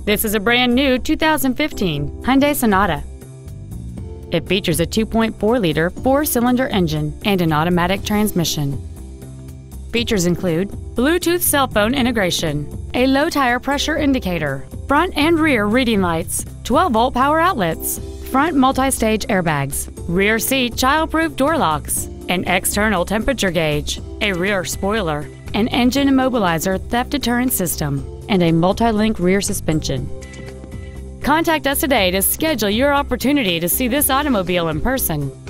This is a brand new 2015 Hyundai Sonata. It features a 2.4-liter four-cylinder engine and an automatic transmission. Features include Bluetooth cell phone integration, a low tire pressure indicator, front and rear reading lights, 12-volt power outlets, front multi-stage airbags, rear seat child-proof door locks, an external temperature gauge, a rear spoiler, an engine immobilizer theft deterrent system, and a multi-link rear suspension. Contact us today to schedule your opportunity to see this automobile in person.